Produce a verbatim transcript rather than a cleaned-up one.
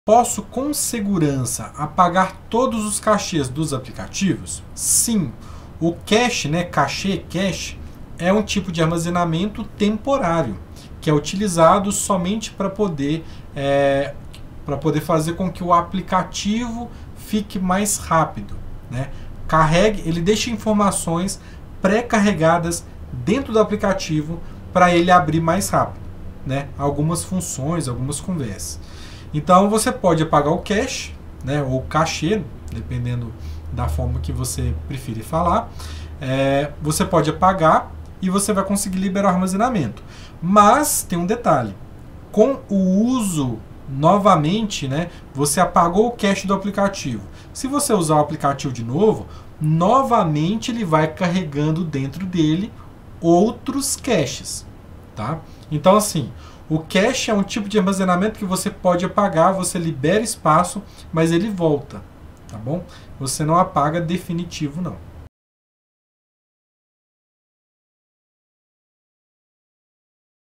Posso com segurança apagar todos os cachês dos aplicativos? Sim. O cache, né, cachê, cache, é um tipo de armazenamento temporário, que é utilizado somente para poder, é, para poder fazer com que o aplicativo fique mais rápido, né? Carregue, ele deixa informações pré-carregadas dentro do aplicativo para ele abrir mais rápido, né? Algumas funções, algumas conversas. Então você pode apagar o cache, né, ou cachê, dependendo da forma que você preferir falar. É, você pode apagar e você vai conseguir liberar o armazenamento. Mas tem um detalhe: com o uso novamente, né, você apagou o cache do aplicativo. Se você usar o aplicativo de novo, novamente ele vai carregando dentro dele outros caches, tá? Então assim, o cache é um tipo de armazenamento que você pode apagar, você libera espaço, mas ele volta, tá bom? Você não apaga definitivo, não.